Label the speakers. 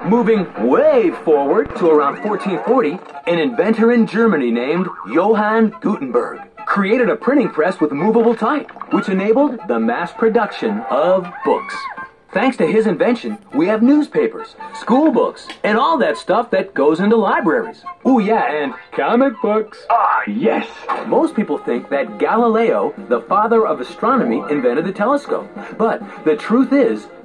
Speaker 1: Moving way forward to around 1440, an inventor in Germany named Johann Gutenberg created a printing press with movable type, which enabled the mass production of books. Thanks to his invention, we have newspapers, school books, and all that stuff that goes into libraries. Oh yeah, and comic books.
Speaker 2: Ah, yes.
Speaker 1: Most people think that Galileo, the father of astronomy, invented the telescope. But the truth is,